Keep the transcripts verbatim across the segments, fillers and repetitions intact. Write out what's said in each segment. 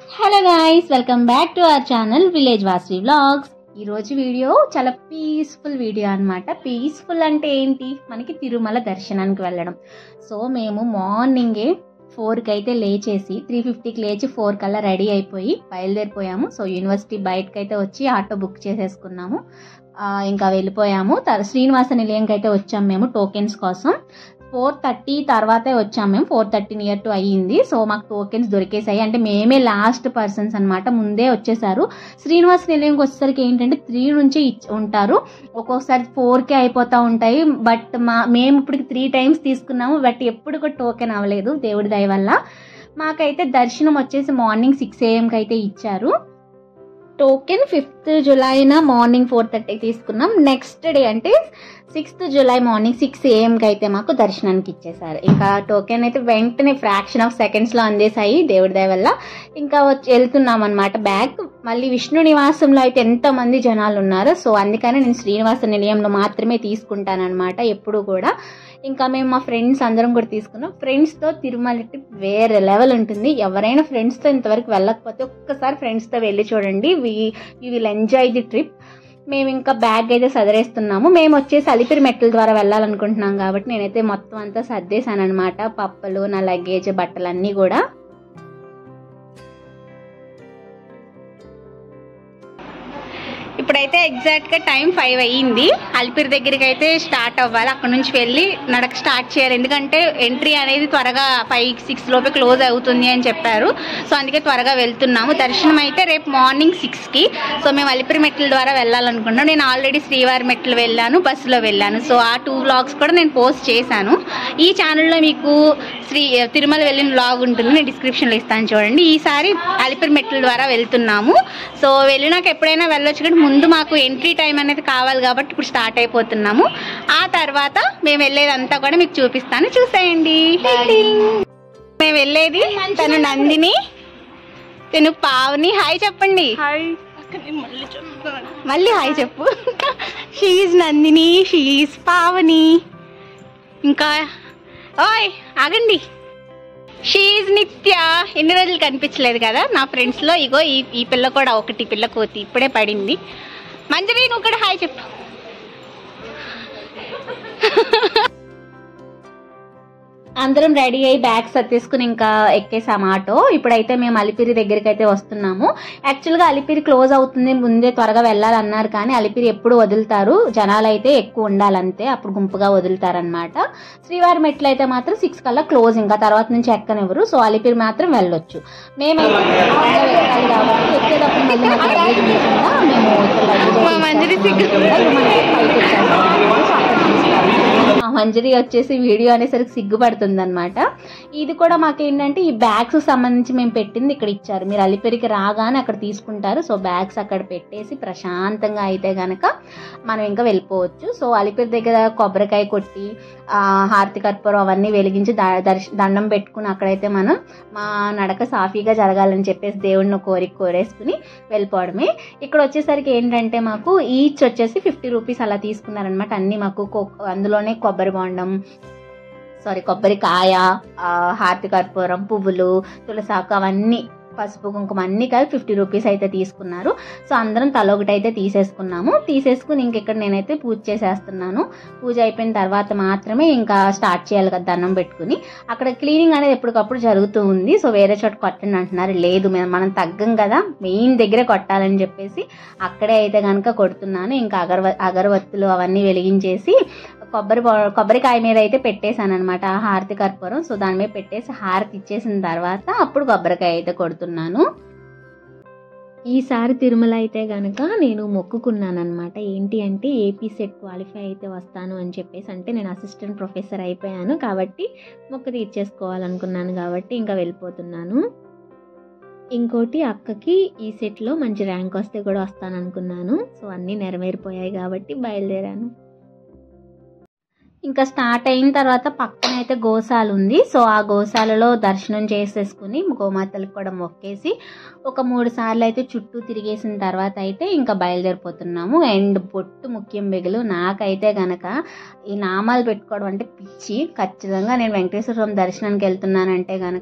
Hello guys, welcome back to our channel village Vasavi vlogs. ఈరోజు video చాలా peaceful video అనమాట. Peaceful అంటే ఏంటి, మనకి తిరుమల దర్శనానికి వెళ్ళడం. సో మేము మార్నింగే ఫోర్కి అయితే లేచేసి త్రీ ఫిఫ్టీకి లేచి ఫోర్ కల్లా రెడీ అయిపోయి బయలుదేరిపోయాము. సో యూనివర్సిటీ బయటకు అయితే వచ్చి ఆటో బుక్ చేసేసుకున్నాము. ఇంకా వెళ్ళిపోయాము. శ్రీనివాస నిలయంకి అయితే వచ్చాము మేము టోకెన్స్ కోసం. ఫోర్ థర్టీ తర్వాతే వచ్చాము మేము. ఫోర్ థర్టీ నియర్ టు అయ్యింది. సో మాకు టోకెన్స్ దొరికేసాయి. అంటే మేమే లాస్ట్ పర్సన్స్ అనమాట, ముందే వచ్చేసారు. శ్రీనివాస నిలయంకి వచ్చేసరికి ఏంటంటే త్రీ నుంచి ఉంటారు, ఒక్కొక్కసారి ఫోర్కే అయిపోతూ ఉంటాయి. బట్ మా మేము ఇప్పటికి త్రీ టైమ్స్ తీసుకున్నాము, బట్ ఎప్పుడు కూడా టోకెన్ అవ్వలేదు దేవుడి దయ వల్ల. మాకైతే దర్శనం వచ్చేసి మార్నింగ్ సిక్స్ ఏఎంకి అయితే ఇచ్చారు. టోకెన్ ఫిఫ్త్ జులైన మార్నింగ్ ఫోర్ థర్టీకి తీసుకున్నాం. నెక్స్ట్ డే అంటే సిక్స్త్ జులై మార్నింగ్ సిక్స్ ఏఎంకి అయితే మాకు దర్శనానికి ఇచ్చేసారు. ఇంకా టోకెన్ అయితే వెంటనే ఫ్రాక్షన్ ఆఫ్ సెకండ్స్లో అందేశాయి దేవుడి దయ వల్ల. ఇంకా వచ్చి వెళ్తున్నాం అనమాట బ్యాక్. మళ్ళీ విష్ణు నివాసంలో అయితే ఎంతమంది జనాలు ఉన్నారు. సో అందుకని నేను శ్రీనివాస నిలయంలో మాత్రమే తీసుకుంటానమాట ఎప్పుడు కూడా. ఇంకా మేము మా ఫ్రెండ్స్ అందరం కూడా తీసుకున్నాం. ఫ్రెండ్స్తో తిరుమల ట్రిప్ వేరే లెవెల్ ఉంటుంది. ఎవరైనా ఫ్రెండ్స్తో ఇంతవరకు వెళ్ళకపోతే ఒక్కసారి ఫ్రెండ్స్తో వెళ్ళి చూడండి, we you will enjoy the trip. మేము ఇంకా బ్యాగ్ అయితే సదరేస్తున్నాము. మేము వచ్చేసి అలిపిరి మెట్ల ద్వారా వెళ్ళాలనుకుంటున్నాం కాబట్టి నేనైతే మొత్తం అంతా సర్దేశాను అనమాట. పప్పలు, నా లగేజ్, బట్టలన్నీ కూడా. ఇప్పుడైతే ఎగ్జాక్ట్గా టైం ఫైవ్ అయ్యింది. అలిపిరి దగ్గరికి అయితే స్టార్ట్ అవ్వాలి. అక్కడ నుంచి వెళ్ళి నడక స్టార్ట్ చేయాలి. ఎందుకంటే ఎంట్రీ అనేది త్వరగా ఫైవ్ సిక్స్ లోపే క్లోజ్ అవుతుంది అని చెప్పారు. సో అందుకే త్వరగా వెళ్తున్నాము. దర్శనం అయితే రేపు మార్నింగ్ సిక్స్కి. సో మేము అలిపిరి మెట్ల ద్వారా వెళ్ళాలనుకున్నాం. నేను ఆల్రెడీ శ్రీవారి మెట్లు వెళ్ళాను, బస్సులో వెళ్ళాను. సో ఆ టూ వ్లాగ్స్ కూడా నేను పోస్ట్ చేశాను. ఈ ఛానల్లో మీకు శ్రీ తిరుమల వెళ్ళిన వ్లాగ్ ఉంటుంది, నేను డిస్క్రిప్షన్లో ఇస్తాను చూడండి. ఈసారి అలిపిరి మెట్ల ద్వారా వెళ్తున్నాము. సో వెళ్ళినాక ఎప్పుడైనా వెళ్ళొచ్చు, కానీ ముందు మాకు ఎంట్రీ టైం అనేది కావాలి కాబట్టి ఇప్పుడు స్టార్ట్ అయిపోతున్నాము. ఆ తర్వాత మేము వెళ్ళేదంతా కూడా మీకు చూపిస్తాను, చూసేయండి. మేము వెళ్ళేది తను నందిని, తను పావని. హాయ్ చెప్పండి. మళ్ళీ హాయ్ చెప్పు. She Nandini, she Pavani. ఇంకా ఓయ్ ఆగండి, షీఈ్ నిత్య. ఎన్ని రోజులు కనిపించలేదు కదా నా ఫ్రెండ్స్లో. ఇగో ఈ ఈ పిల్ల కూడా ఒకటి పిల్ల కోతి ఇప్పుడే పడింది. మంజరి నువ్వు కూడా హాయ్ చెప్పు. అందరం రెడీ అయ్యి బ్యాగ్స్ సర్దేసుకుని ఇంకా ఎక్కేసాము ఆటో. ఇప్పుడైతే మేము అలిపిరి దగ్గరికి అయితే వస్తున్నాము. యాక్చువల్గా అలిపిరి క్లోజ్ అవుతుంది, ముందే త్వరగా వెళ్ళాలన్నారు. కానీ అలిపిరి ఎప్పుడు వదులుతారు, జనాలు అయితే ఎక్కువ ఉండాలంతే, అప్పుడు గుంపుగా వదులుతారనమాట. శ్రీవారి మెట్లు అయితే మాత్రం సిక్స్ కల్లా క్లోజ్, ఇంకా తర్వాత నుంచి ఎక్కనివ్వరు. సో అలిపిరి మాత్రం వెళ్ళొచ్చు. మేమైతే వెళ్ళాలి కాబట్టి ఎక్కేటప్పుడు మళ్ళీ మంజరి వచ్చేసి వీడియో అనేసరికి సిగ్గుపడుతుంది అనమాట. ఇది కూడా మాకేంటంటే ఈ బ్యాగ్స్ సంబంధించి మేము పెట్టింది ఇక్కడ ఇచ్చారు. మీరు అలిపిరికి రాగానే అక్కడ తీసుకుంటారు. సో బ్యాగ్స్ అక్కడ పెట్టేసి ప్రశాంతంగా అయితే గనక మనం ఇంకా వెళ్ళిపోవచ్చు. సో అలిపిరి దగ్గర కొబ్బరికాయ కొట్టి హారతి కర్పూరం అవన్నీ వెలిగించి దర్శ దండం పెట్టుకుని అక్కడైతే మనం మా నడక సాఫీగా జరగాలని చెప్పేసి దేవుడిని కోరిక కోరేసుకుని వెళ్ళిపోవడమే. ఇక్కడ వచ్చేసరికి ఏంటంటే మాకు ఈచ్ వచ్చేసి ఫిఫ్టీ రూపీస్ అలా తీసుకున్నారనమాట. అన్ని మాకు అందులోనే కొబ్బరి బొండం, సారీ కొబ్బరికాయ, హారతి కర్పూరం, పువ్వులు, తులసాకు, అవన్నీ పసుపు కుంకుమ అన్నీ కలిపి ఫిఫ్టీ రూపీస్ అయితే తీసుకున్నారు. సో అందరం తల ఒకటి అయితే తీసేసుకున్నాము. తీసేసుకుని ఇంకెక్కడ నేనైతే పూజ చేసేస్తున్నాను. పూజ అయిపోయిన తర్వాత మాత్రమే ఇంకా స్టార్ట్ చేయాలి కదా దండం పెట్టుకుని. అక్కడ క్లీనింగ్ అనేది ఎప్పటికప్పుడు జరుగుతూ ఉంది. సో వేరే చోట కొట్టండి అంటున్నారు. లేదు, మనం తగ్గం కదా, మెయిన్ దగ్గరే కొట్టాలని చెప్పేసి అక్కడే అయితే కనుక కొడుతున్నాను. ఇంకా అగరవ అగరవత్తులు అవన్నీ వెలిగించేసి కొబ్బరి కొబ్బరికాయ మీద అయితే పెట్టేశాను అనమాట హారతి కర్పూరం. సో దాని మీద పెట్టేసి హారతి ఇచ్చేసిన తర్వాత అప్పుడు కొబ్బరికాయ అయితే కొడుతున్నాను. ఈసారి తిరుమల అయితే కనుక నేను మొక్కుకున్నాను అనమాట. ఏంటి అంటే ఏపీ సెట్ క్వాలిఫై అయితే వస్తాను అని చెప్పేసి. అంటే నేను అసిస్టెంట్ ప్రొఫెసర్ అయిపోయాను కాబట్టి మొక్కు తీర్చేసుకోవాలనుకున్నాను కాబట్టి ఇంకా వెళ్ళిపోతున్నాను. ఇంకోటి అక్కకి ఈ సెట్లో మంచి ర్యాంక్ వస్తే కూడా వస్తాను అనుకున్నాను. సో అన్నీ నెరవేరిపోయాయి కాబట్టి బయలుదేరాను. ఇంకా స్టార్ట్ అయిన తర్వాత పక్కన అయితే గోశాల ఉంది. సో ఆ గోశాలలో దర్శనం చేసేసుకుని గోమాతలకు కూడా మొక్కేసి ఒక మూడు సార్లు అయితే చుట్టూ తిరిగేసిన తర్వాత అయితే ఇంకా బయలుదేరిపోతున్నాము. అండ్ బొట్టు ముఖ్యం బిగులు. నాకైతే గనక ఈ నామాలు పెట్టుకోవడం అంటే పిచ్చి. ఖచ్చితంగా నేను వెంకటేశ్వర స్వామి దర్శనానికి వెళ్తున్నానంటే గనక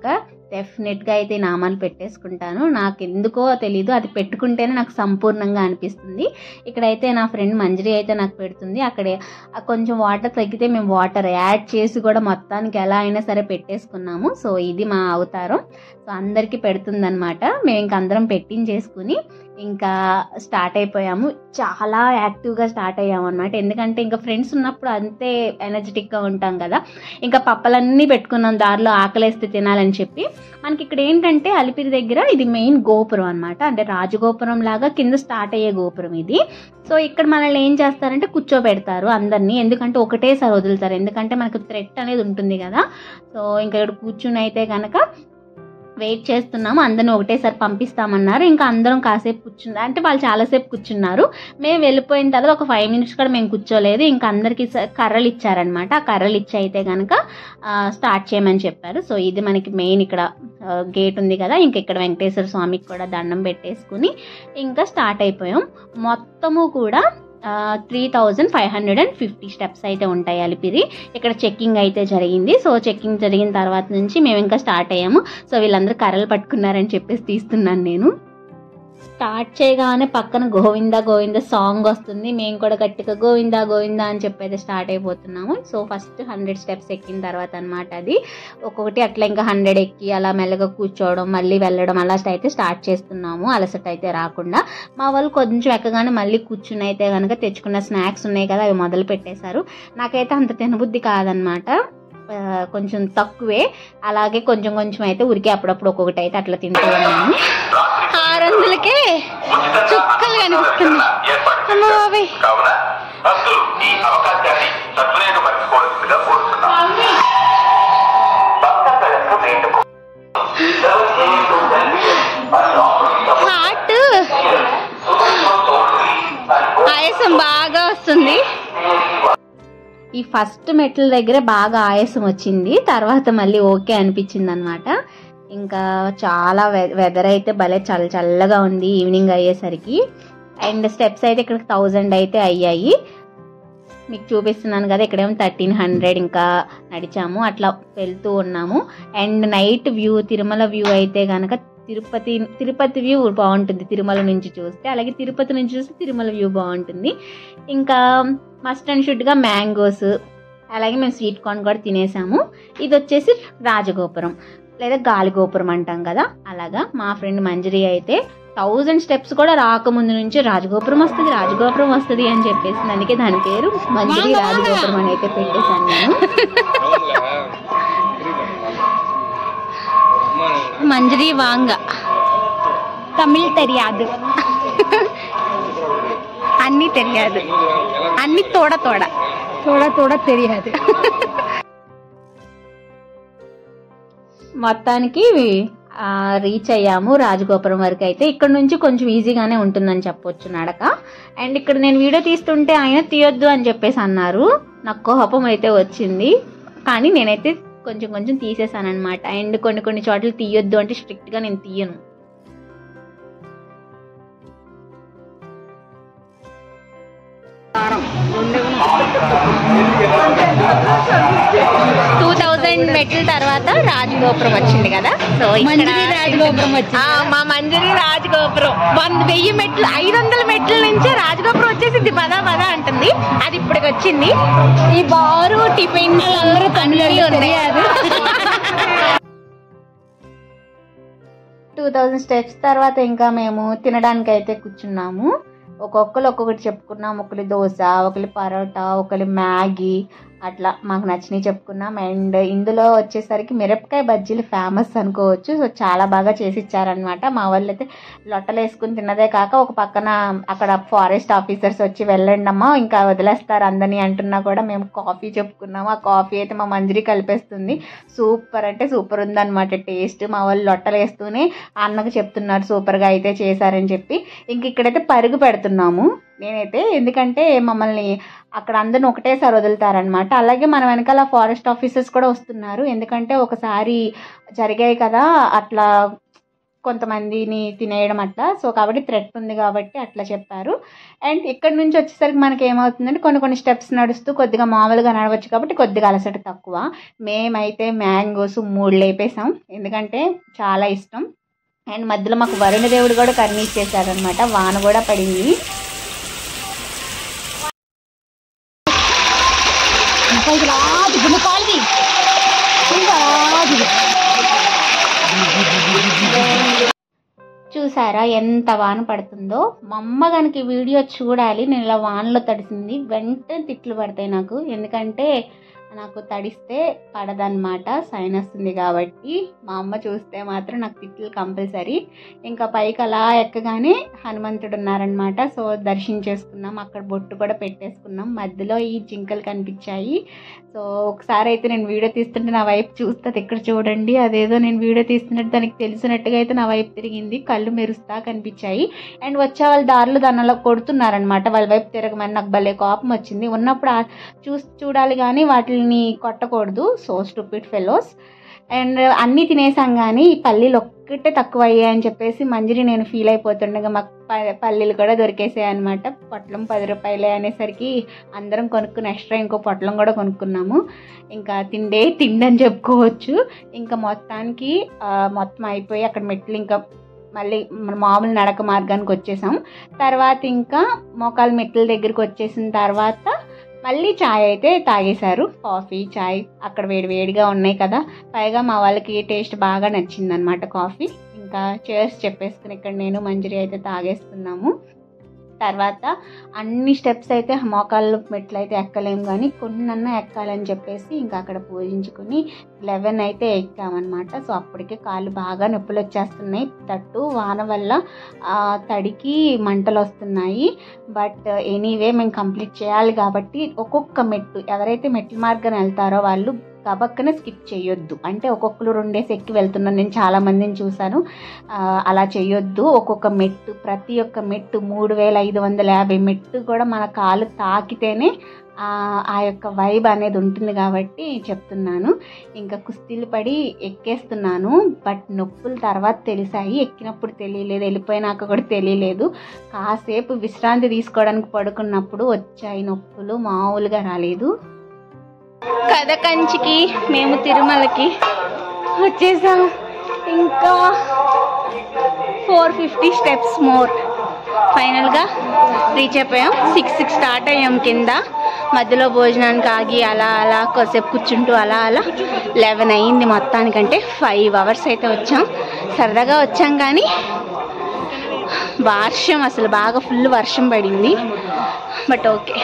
డెఫినెట్గా అయితే నామాలు పెట్టేసుకుంటాను. నాకు ఎందుకో తెలీదు, అది పెట్టుకుంటేనే నాకు సంపూర్ణంగా అనిపిస్తుంది. ఇక్కడైతే నా ఫ్రెండ్ మంజరి అయితే నాకు పెడుతుంది. అక్కడే కొంచెం వాటర్ తగ్గితే మేము వాటర్ యాడ్ చేసి కూడా మొత్తానికి ఎలా అయినా సరే పెట్టేసుకున్నాము. సో ఇది మా అవతారం. సో అందరికీ పెడుతుందనమాట. మేము ఇంక అందరం పెట్టించేసుకుని ఇంకా స్టార్ట్ అయిపోయాము. చాలా యాక్టివ్గా స్టార్ట్ అయ్యాము అనమాట. ఎందుకంటే ఇంకా ఫ్రెండ్స్ ఉన్నప్పుడు అంతే ఎనర్జెటిక్గా ఉంటాం కదా. ఇంకా పప్పలన్నీ పెట్టుకున్నాం దారిలో ఆకలేస్తే తినాలని చెప్పి. మనకి ఇక్కడ ఏంటంటే అలిపిరి దగ్గర ఇది మెయిన్ గోపురం అనమాట. అంటే రాజగోపురం లాగా కింద స్టార్ట్ అయ్యే గోపురం ఇది. సో ఇక్కడ మనల్ని ఏం చేస్తారంటే కూర్చోబెడతారు అందరినీ. ఎందుకంటే ఒకటేసారి వదులుతారు, ఎందుకంటే మనకు థ్రెట్ అనేది ఉంటుంది కదా. సో ఇంకా ఇక్కడ కూర్చుని అయితే కనుక వెయిట్ చేస్తున్నాము. అందరిని ఒకటేసారి పంపిస్తామన్నారు. ఇంకా అందరం కాసేపు కూర్చున్నారు, అంటే వాళ్ళు చాలాసేపు కూర్చున్నారు. మేము వెళ్ళిపోయిన తర్వాత ఒక ఫైవ్ మినిట్స్ కూడా మేము కూర్చోలేదు. ఇంకా అందరికీ కర్రలు ఇచ్చారనమాట. ఆ కర్రలు ఇచ్చి అయితే కనుక స్టార్ట్ చేయమని చెప్పారు. సో ఇది మనకి మెయిన్ ఇక్కడ గేట్ ఉంది కదా. ఇంకా ఇక్కడ వెంకటేశ్వర స్వామికి కూడా దండం పెట్టేసుకుని ఇంకా స్టార్ట్ అయిపోయాం. మొత్తము కూడా three thousand five hundred and fifty steps అయితే ఉంటాయి అలిపిరి. ఇక్కడ చెక్కింగ్ అయితే జరిగింది. సో చెక్కింగ్ జరిగిన తర్వాత నుంచి మేము ఇంకా స్టార్ట్ అయ్యాము. సో వీళ్ళందరూ కర్రలు పట్టుకున్నారని చెప్పేసి తీస్తున్నాను నేను. స్టార్ట్ చేయగానే పక్కన గోవిందా గోవిందా సాంగ్ వస్తుంది. మేము కూడా గట్టిగా గోవిందా గోవిందా అని చెప్పైతే స్టార్ట్ అయిపోతున్నాము. సో ఫస్ట్ హండ్రెడ్ స్టెప్స్ ఎక్కిన తర్వాత అనమాట అది. ఒక్కొక్కటి అట్లా ఇంకా హండ్రెడ్ ఎక్కి అలా మెల్లగా కూర్చోవడం మళ్ళీ వెళ్ళడం అలా అయితే స్టార్ట్ చేస్తున్నాము, అలసట అయితే రాకుండా. మా వాళ్ళు కొంచెం ఎక్కగానే మళ్ళీ కూర్చుని అయితే కనుక తెచ్చుకున్న స్నాక్స్ ఉన్నాయి కదా అవి మొదలు పెట్టేశారు. నాకైతే అంత తినబుద్ధి కాదనమాట, కొంచెం తక్కువే. అలాగే కొంచెం కొంచెం అయితే ఉరికి అప్పుడప్పుడు ఒక్కొక్కటి అయితే అట్లా తింటూ ఉన్నాము. ఆరు వందలకే చుక్కలు కనిపిస్తుంది. అమ్మ బాబాయ్, హార్ట్ ఆయాసం బాగా వస్తుంది. ఈ ఫస్ట్ మెట్ల దగ్గర బాగా ఆయాసం వచ్చింది, తర్వాత మళ్ళీ ఓకే అనిపించింది అనమాట. ఇంకా చాలా వెదర్ అయితే భలే చల్ల చల్లగా ఉంది ఈవినింగ్ అయ్యేసరికి. అండ్ స్టెప్స్ అయితే ఇక్కడ థౌజండ్ అయితే అయ్యాయి. మీకు చూపిస్తున్నాను కదా, ఇక్కడేమో థర్టీన్ హండ్రెడ్ ఇంకా నడిచాము, అట్లా వెళ్తూ ఉన్నాము. And night view, Tirumala view అయితే కనుక తిరుపతి తిరుపతి వ్యూ బాగుంటుంది తిరుమల నుంచి చూస్తే, అలాగే తిరుపతి నుంచి చూస్తే తిరుమల వ్యూ బాగుంటుంది. ఇంకా మస్ట్ అండ్ షుడ్గా మ్యాంగోస్, అలాగే మేము స్వీట్ కార్న్ కూడా తినేసాము. ఇది వచ్చేసి రాజగోపురం లేదా గాలిగోపురం అంటాం కదా, అలాగా. మా ఫ్రెండ్ మంజరి అయితే థౌజండ్ స్టెప్స్ కూడా రాకముందు నుంచి రాజగోపురం వస్తుంది రాజగోపురం వస్తుంది అని చెప్పేసి, అందుకే దాని పేరు మంజరి రాజగోపురం అని అయితే పెట్టేశాను నేను. మంజరి వాంగ తమిళ్ తెలియదు, అన్నీ తెలియదు, అన్ని తోడ తోడ తోడ తోడ తెలియదు. మొత్తానికి రీచ్ అయ్యాము రాజగోపురం వరకు. అయితే ఇక్కడ నుంచి కొంచెం ఈజీగానే ఉంటుందని చెప్పొచ్చు నడక. అండ్ ఇక్కడ నేను వీడియో తీస్తుంటే ఆయన తీయొద్దు అని చెప్పేసి అన్నారు. నాకు కోపం అయితే వచ్చింది, కానీ నేనైతే కొంచెం కొంచెం తీసేసాను అనమాట. అండ్ కొన్ని కొన్ని చోట్ల తీయొద్దు అంటే స్ట్రిక్ట్గా నేను తీయను. టూ థౌజండ్ మెట్ల తర్వాత రాజగోపురం వచ్చింది కదా. సో రాజగోపురం వచ్చి మా మంజరి రాజగోపురం వంద వెయ్యి మెట్లు ఐదు వందల మెట్ల నుంచి రాజగోపురం వచ్చేసింది. పదా పదా అంటుంది, అది ఇప్పటికి వచ్చింది. ఈ బారు టిఫిన్ టూ థౌజండ్ స్టెప్స్ తర్వాత ఇంకా మేము తినడానికి అయితే కూర్చున్నాము. ఒక్కొక్కరు ఒక్కొక్కటి చెప్పుకున్నాం. ఒకరి దోశ, ఒకరి పరోటా, ఒకరి మ్యాగీ, అట్లా మాకు నచ్చినవి చెప్పుకున్నాం. అండ్ ఇందులో వచ్చేసరికి మిరపకాయ బజ్జీలు ఫేమస్ అనుకోవచ్చు. సో చాలా బాగా చేసి ఇచ్చారనమాట. మా వాళ్ళు అయితే లొట్టలు వేసుకుని తిన్నదే కాక ఒక పక్కన అక్కడ ఫారెస్ట్ ఆఫీసర్స్ వచ్చి వెళ్ళండి అమ్మా ఇంకా వదిలేస్తారు అందరినీ అంటున్నా కూడా మేము కాఫీ చెప్పుకున్నాము. ఆ కాఫీ అయితే మా మంజరి కలిపేస్తుంది. సూపర్ అంటే సూపర్ ఉందన్నమాట టేస్ట్. మా వాళ్ళు లొట్టలు వేస్తూనే అన్నకు చెప్తున్నారు సూపర్గా అయితే చేశారని చెప్పి. ఇంక ఇక్కడైతే పరుగు పెడుతున్నాము నేనైతే, ఎందుకంటే మమ్మల్ని అక్కడ అందరిని ఒకటేసారి వదులుతారనమాట. అలాగే మన వెనకాల ఫారెస్ట్ ఆఫీసర్స్ కూడా వస్తున్నారు, ఎందుకంటే ఒకసారి జరిగాయి కదా అట్లా కొంతమందిని తినేయడం అట్లా. సో కాబట్టి థ్రెట్ ఉంది కాబట్టి అట్లా చెప్పారు. అండ్ ఇక్కడ నుంచి వచ్చేసరికి మనకి ఏమవుతుందంటే కొన్ని కొన్ని స్టెప్స్ నడుస్తూ కొద్దిగా మామూలుగా నడవచ్చు కాబట్టి కొద్దిగా అలసట తక్కువ. మేమైతే మ్యాంగోస్ మూడు లేపేసాం, ఎందుకంటే చాలా ఇష్టం. అండ్ మధ్యలో మాకు వరుణ దేవుడు కూడా కరుణిచ్చేసారనమాట, వాన కూడా పడింది. చూసారా ఎంత వాన పడుతుందో. మా అమ్మ కనుక వీడియో చూడాలి, నేను ఇలా వానలో తడిసింది వెంటనే తిట్లు పడతాయి నాకు, ఎందుకంటే నాకు తడిస్తే పడదన్నమాట, సైనస్ ఉంది కాబట్టి. మా అమ్మ చూస్తే మాత్రం నాకు తిట్లు కంపల్సరీ. ఇంకా పైకి అలా ఎక్కగానే హనుమంతుడు ఉన్నారనమాట. సో దర్శించేసుకున్నాం, అక్కడ బొట్టు కూడా పెట్టేసుకున్నాం. మధ్యలో ఈ జింకలు కనిపించాయి. సో ఒకసారి అయితే నేను వీడియో తీస్తుంటే నా వైపు చూస్తుంది, ఇక్కడ చూడండి, అదేదో నేను వీడియో తీస్తున్నట్టు దానికి తెలిసినట్టుగా అయితే నా వైపు తిరిగింది, కళ్ళు మెరుస్తా కనిపించాయి. అండ్ వచ్చే వాళ్ళ దారిలో దాని అలా కొడుతున్నారనమాట, వాళ్ళ వైపు తిరగమని. నాకు భలే కోపం వచ్చింది. ఉన్నప్పుడు చూసి చూడాలి కానీ వాటిని కొట్టకూడదు. So stupid fellows. అండ్ అన్నీ తినేసాం కానీ ఈ పల్లీలు ఒక్కటే తక్కువ అయ్యాయని చెప్పేసి మంజరి నేను ఫీల్ అయిపోతుండగా మాకు పల్లీలు కూడా దొరికేసాయి అనమాట. పొట్లం పది రూపాయలే అనేసరికి అందరం కొనుక్కుని ఎక్స్ట్రా ఇంకో పొట్లం కూడా కొనుక్కున్నాము. ఇంకా తిండే తిండని చెప్పుకోవచ్చు. ఇంకా మొత్తానికి మొత్తం అయిపోయి అక్కడ మెట్లు ఇంకా మళ్ళీ మామూలు నడక మార్గానికి వచ్చేసాం. తర్వాత ఇంకా మోకాలు మెట్ల దగ్గరికి వచ్చేసిన తర్వాత మళ్ళీ ఛాయ్ అయితే తాగేశారు, కాఫీ ఛాయ్ అక్కడ వేడి వేడిగా ఉన్నాయి కదా. పైగా మా వాళ్ళకి టేస్ట్ బాగా నచ్చిందనమాట కాఫీ. ఇంకా చేర్స్ చెప్పేసుకుని ఇక్కడ నేను మంజరి అయితే తాగేస్తున్నాము. తర్వాత అన్ని స్టెప్స్ అయితే మోకాళ్ళు మెట్లు అయితే ఎక్కలేము కానీ కొన్నన్నా ఎక్కాలని చెప్పేసి ఇంకా అక్కడ పూజించుకుని లెవెన్ అయితే ఎక్కామన్నమాట. సో అప్పటికే కాళ్ళు బాగా నొప్పులు వచ్చేస్తున్నాయి, తట్టు వాన వల్ల తడికి మంటలు వస్తున్నాయి. బట్ ఎనీవే మేము కంప్లీట్ చేయాలి కాబట్టి ఒక్కొక్క మెట్టు, ఎవరైతే మెట్ల మార్గాన్ని వెళ్తారో వాళ్ళు గబక్కనే స్కిప్ చేయొద్దు. అంటే ఒక్కొక్కరు రెండేసి ఎక్కి వెళ్తున్నాను, నేను చాలామందిని చూశాను, అలా చేయొద్దు. ఒక్కొక్క మెట్టు, ప్రతి ఒక్క మెట్టు మూడు వేల ఐదు వందల యాభై మెట్టు కూడా మన కాలు తాకితేనే ఆ యొక్క వైబ్ అనేది ఉంటుంది కాబట్టి చెప్తున్నాను. ఇంకా కుస్తీలు పడి ఎక్కేస్తున్నాను. బట్ నొప్పులు తర్వాత తెలిసాయి, ఎక్కినప్పుడు తెలియలేదు, వెళ్ళిపోయినాక కూడా తెలియలేదు. కాసేపు విశ్రాంతి తీసుకోవడానికి పడుకున్నప్పుడు వచ్చాయి నొప్పులు, మామూలుగా రాలేదు. కథకంచికి మేము తిరుమలకి వచ్చేసాం. ఇంకా ఫోర్ ఫిఫ్టీ స్టెప్స్ మోర్, ఫైనల్గా రీచ్ అయిపోయాం. సిక్స్ సిక్స్ స్టార్ట్ అయ్యాం కింద, మధ్యలో భోజనానికి ఆగి అలా అలా కొద్దిసేపు కూర్చుంటూ అలా అలా లెవెన్ అయ్యింది మొత్తానికంటే. ఫైవ్ అవర్స్ అయితే వచ్చాం, సరదాగా వచ్చాం కానీ వర్షం అసలు బాగా ఫుల్ వర్షం పడింది. But okay.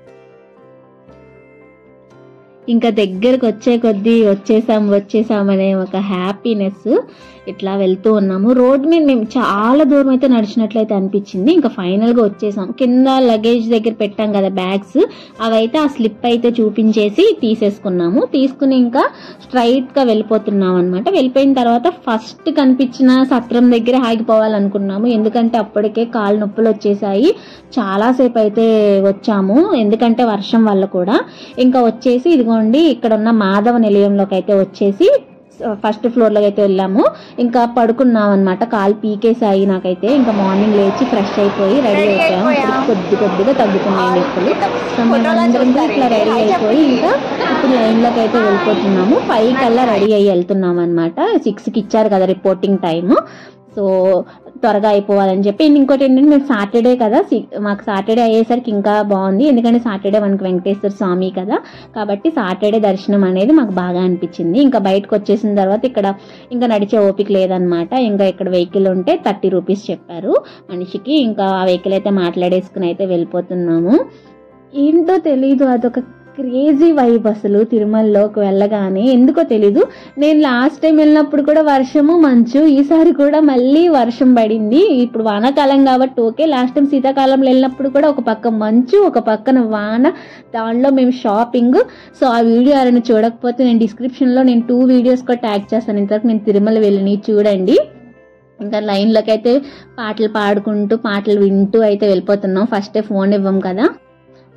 ఇంకా దగ్గరకు వచ్చే కొద్దీ వచ్చేసాం వచ్చేసాం అనే ఒక హ్యాపీనెస్ ఇట్లా వెళ్తూ ఉన్నాము. రోడ్ మీద మేము చాలా దూరం అయితే నడిచినట్లయితే అనిపించింది. ఇంకా ఫైనల్గా వచ్చేసాం. కింద లగేజ్ దగ్గర పెట్టాం కదా బ్యాగ్స్, అవైతే ఆ స్లిప్ అయితే చూపించేసి తీసేసుకున్నాము. తీసుకుని ఇంకా స్ట్రైట్గా వెళ్ళిపోతున్నాం అనమాట. వెళ్ళిపోయిన తర్వాత ఫస్ట్ కనిపించిన సత్రం దగ్గర ఆగిపోవాలనుకున్నాము, ఎందుకంటే అప్పటికే కాళ్ళు నొప్పులు వచ్చేసాయి. చాలాసేపు అయితే వచ్చాము, ఎందుకంటే వర్షం వల్ల కూడా. ఇంకా వచ్చేసి ఇదిగోండి ఇక్కడ ఉన్న మాధవ నిలయంలోకి అయితే వచ్చేసి ఫస్ట్ ఫ్లోర్లోకి అయితే వెళ్ళాము. ఇంకా పడుకున్నాం అనమాట, కాలు పీకేసాయి నాకైతే. ఇంకా మార్నింగ్ లేచి ఫ్రెష్ అయిపోయి రెడీ అయిపోయాము. అప్పటికి కొద్ది కొద్దిగా తగ్గుతున్నాయి నొప్పులు. సో మేమందరం ఇట్లా రెడీ అయిపోయి ఇంకా ఇప్పుడు లైన్లోకి అయితే వెళ్ళిపోతున్నాము. ఫైవ్ కల్లా రెడీ అయ్యి వెళ్తున్నాం అనమాట. సిక్స్కి ఇచ్చారు కదా రిపోర్టింగ్ టైము, సో త్వరగా అయిపోవాలని చెప్పి. ఇంకోటి ఏంటంటే మేము సాటర్డే కదా, మాకు సాటర్డే అయ్యేసరికి ఇంకా బాగుంది, ఎందుకంటే సాటర్డే మనకి వెంకటేశ్వర స్వామి కదా, కాబట్టి సాటర్డే దర్శనం అనేది మాకు బాగా అనిపించింది. ఇంకా బయటకు వచ్చేసిన తర్వాత ఇక్కడ ఇంకా నడిచే ఓపిక లేదనమాట. ఇంకా ఇక్కడ వెహికల్ ఉంటే థర్టీ రూపీస్ చెప్పారు మనిషికి. ఇంకా ఆ వెహికల్ అయితే మాట్లాడేసుకుని అయితే వెళ్ళిపోతున్నాము. ఏంటో తెలీదు, అదొక క్రేజీ వైబ్ అసలు తిరుమలలోకి వెళ్ళగానే. ఎందుకో తెలీదు, నేను లాస్ట్ టైం వెళ్ళినప్పుడు కూడా వర్షము మంచు, ఈసారి కూడా మళ్ళీ వర్షం పడింది. ఇప్పుడు వానాకాలం కాబట్టి ఓకే, లాస్ట్ టైం శీతాకాలంలో వెళ్ళినప్పుడు కూడా ఒక పక్క మంచు ఒక పక్కన వాన, దానిలో మేము షాపింగ్. సో ఆ వీడియో ఎవరైనా చూడకపోతే నేను డిస్క్రిప్షన్లో నేను టూ వీడియోస్ కూడా ట్యాగ్ చేస్తాను, ఇంతవరకు నేను తిరుమల వెళ్ళి చూడండి. ఇంకా లైన్లోకి అయితే పాటలు పాడుకుంటూ పాటలు వింటూ అయితే వెళ్ళిపోతున్నాం. ఫస్టే ఫోన్ ఇవ్వం కదా,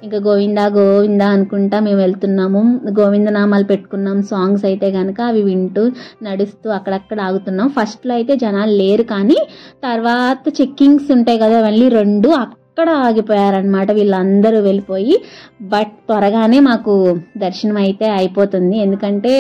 ఇంకా గోవిందా గోవిందా అనుకుంటా మేము వెళ్తున్నాము. గోవిందనామాలు పెట్టుకున్నాం. సాంగ్స్ అయితే కనుక అవి వింటూ నడుస్తూ అక్కడక్కడ ఆగుతున్నాం. ఫస్ట్లో అయితే జనాలు లేరు, కానీ తర్వాత చెక్కింగ్స్ ఉంటాయి కదా, మళ్ళీ రెండు అక్కడ ఆగిపోయారనమాట వీళ్ళందరూ వెళ్ళిపోయి. బట్ త్వరగానే మాకు దర్శనం అయితే అయిపోతుంది. ఎందుకంటే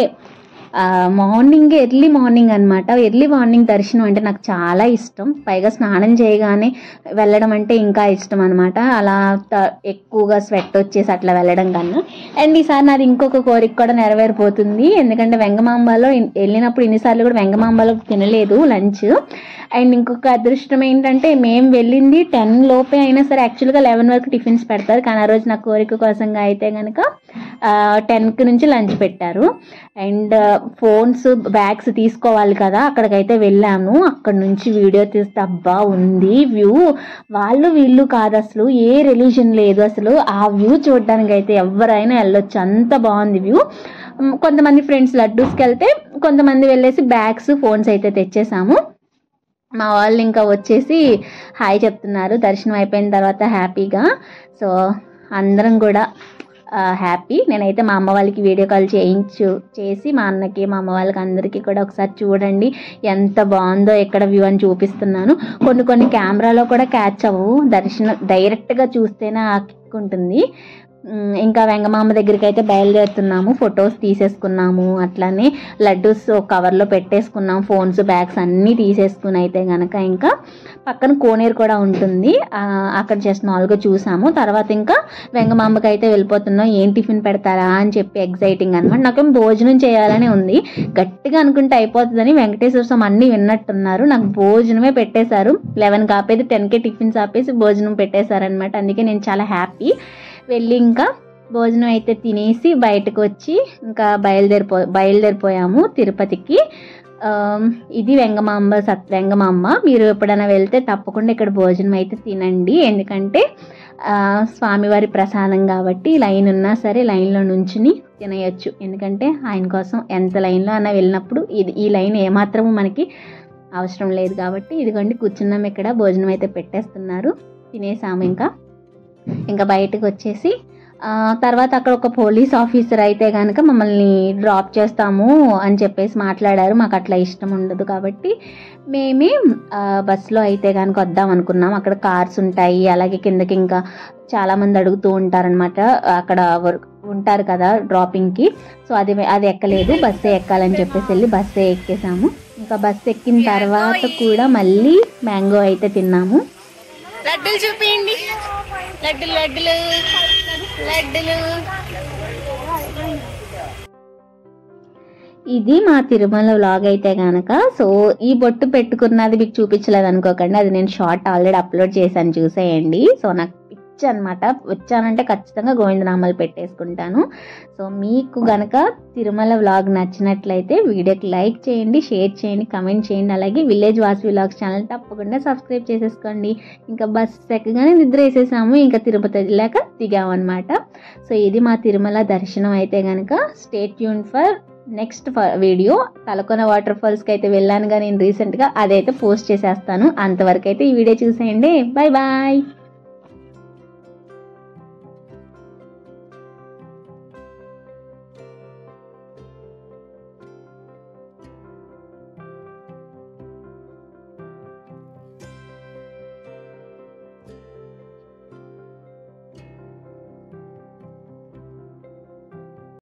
మార్నింగ్ ఎర్లీ మార్నింగ్ అనమాట. ఎర్లీ మార్నింగ్ దర్శనం అంటే నాకు చాలా ఇష్టం. పైగా స్నానం చేయగానే వెళ్ళడం అంటే ఇంకా ఇష్టం అనమాట. అలా ఎక్కువగా స్వెట్ వచ్చేసి అట్లా వెళ్ళడం కన్నా. అండ్ ఈసారి నాది ఇంకొక కోరిక కూడా నెరవేరిపోతుంది. ఎందుకంటే వెంగమాంబలో వెళ్ళినప్పుడు ఇన్నిసార్లు కూడా వెంగమాంబలో తినలేదు లంచ్. అండ్ ఇంకొక అదృష్టం ఏంటంటే మేము వెళ్ళింది టెన్ లోపే అయినా సరే యాక్చువల్గా లెవెన్ వరకు టిఫిన్స్ పెడతారు, కానీ ఆ రోజు నా కోరిక కోసంగా అయితే కనుక టెన్కి నుంచి లంచ్ పెట్టారు. అండ్ ఫోన్స్ బ్యాగ్స్ తీసుకోవాలి కదా, అక్కడికైతే వెళ్ళాము. అక్కడ నుంచి వీడియో తీస్తే అబ్బా ఉంది వ్యూ. వాళ్ళు వీళ్ళు కాదు, అసలు ఏ రిలీజన్ లేదు అసలు. ఆ వ్యూ చూడడానికి అయితే ఎవరైనా వెళ్ళొచ్చు, అంత బాగుంది వ్యూ. కొంతమంది ఫ్రెండ్స్ లడ్డూస్కి వెళ్తే, కొంతమంది వెళ్ళేసి బ్యాగ్స్ ఫోన్స్ అయితే తెచ్చేసాము. మా వాళ్ళు ఇంకా వచ్చేసి హాయ్ చెప్తున్నారు దర్శనం అయిపోయిన తర్వాత హ్యాపీగా. సో అందరం కూడా హ్యాపీ. నేనైతే మా అమ్మ వాళ్ళకి వీడియో కాల్ చేయించు చేసి మా అన్నకి మా అమ్మ వాళ్ళకి అందరికీ కూడా ఒకసారి చూడండి ఎంత బాగుందో ఎక్కడ వ్యూ అని చూపిస్తున్నాను. కొన్ని కొన్ని కెమెరాలో కూడా క్యాచ్ అవ్వవు, దర్శనం డైరెక్ట్గా చూస్తేనే ఆ కిక్ ఉంటుంది. ఇంకా వెంగమాంబ దగ్గరికి అయితే బయలుదేరుతున్నాము. ఫొటోస్ తీసేసుకున్నాము, అట్లానే లడ్డూస్ కవర్లో పెట్టేసుకున్నాం. ఫోన్స్ బ్యాగ్స్ అన్నీ తీసేసుకుని అయితే కనుక ఇంకా పక్కన కోనేరు కూడా ఉంటుంది, అక్కడ జస్ట్ నాలుగు చూసాము. తర్వాత ఇంకా వెంగమాంబకి అయితే వెళ్ళిపోతున్నాం. ఏం టిఫిన్ పెడతారా అని చెప్పి ఎగ్జైటింగ్ అనమాట. నాకేం భోజనం చేయాలని ఉంది, గట్టిగా అనుకుంటే అయిపోతుందని వెంకటేశ్వర స్వామి అన్నీ విన్నట్టున్నారు. నాకు భోజనమే పెట్టేశారు. లెవెన్కి ఆపేది టెన్కే టిఫిన్స్ ఆపేసి భోజనం పెట్టేశారనమాట. అందుకే నేను చాలా హ్యాపీ. వెళ్ళి ఇంకా భోజనం అయితే తినేసి బయటకు వచ్చి ఇంకా బయలుదేరిపో బయలుదేరిపోయాము తిరుపతికి. ఇది వెంగమాంబ సత్ వెంగమాంబ. మీరు ఎప్పుడైనా వెళ్తే తప్పకుండా ఇక్కడ భోజనం అయితే తినండి, ఎందుకంటే స్వామివారి ప్రసాదం కాబట్టి లైన్ ఉన్నా సరే లైన్లో నుంచుని తినేయచ్చు. ఎందుకంటే ఆయన కోసం ఎంత లైన్లో అన్నా వెళ్ళినప్పుడు ఇది ఈ లైన్ ఏమాత్రము మనకి అవసరం లేదు కాబట్టి. ఇదిగోండి కూర్చున్నాం, ఇక్కడ భోజనం అయితే పెట్టేస్తున్నారు. తినేసాము. ఇంకా ఇంకా బయటకు వచ్చేసి తర్వాత అక్కడ ఒక పోలీస్ ఆఫీసర్ అయితే కనుక మమ్మల్ని డ్రాప్ చేస్తాము అని చెప్పేసి మాట్లాడారు. మాకు అట్లా ఇష్టం ఉండదు కాబట్టి మేమే బస్సులో అయితే కనుక వద్దాం అనుకున్నాం. అక్కడ కార్స్ ఉంటాయి, అలాగే కిందకి ఇంకా చాలామంది అడుగుతూ ఉంటారనమాట, అక్కడ ఉంటారు కదా డ్రాపింగ్కి. సో అది అది ఎక్కలేదు, బస్సే ఎక్కాలని చెప్పేసి వెళ్ళి బస్సే ఎక్కేసాము. ఇంకా బస్సు ఎక్కిన తర్వాత కూడా మళ్ళీ మ్యాంగో అయితే తిన్నాము. లడ్డూలు చూపించండి, లడ్డులు లడ్డులు లడ్డులు. ఇది మా తిరుమల వ్లాగ్ అయితే కనుక. సో ఈ బొట్టు పెట్టుకున్నది మీకు చూపించలేదు అనుకోకండి, అది నేను షార్ట్ ఆల్రెడీ అప్లోడ్ చేశాను, చూసేయండి. సో నాకు పిచ్చి అనమాట, వచ్చానంటే ఖచ్చితంగా గోవిందనామాలు పెట్టేసుకుంటాను. సో మీకు గనక తిరుమల వ్లాగ్ నచ్చినట్లయితే వీడియోకి లైక్ చేయండి, షేర్ చేయండి, కమెంట్ చేయండి. అలాగే విలేజ్ వాసవి వ్లాగ్స్ ఛానల్ తప్పకుండా సబ్స్క్రైబ్ చేసేసుకోండి. ఇంకా బస్ ఎక్కగానే నిద్ర వేసేసాము, ఇంకా తిరుపతి వెళ్ళాక దిగామన్నమాట. సో ఇది మా తిరుమల దర్శనం అయితే కనుక. Stay tune for next video. Talakona water ఫాల్స్కి అయితే వెళ్ళాను కానీ నేను రీసెంట్గా, అదైతే పోస్ట్ చేసేస్తాను. అంతవరకు అయితే ఈ వీడియో చూసేయండి. Bye bye.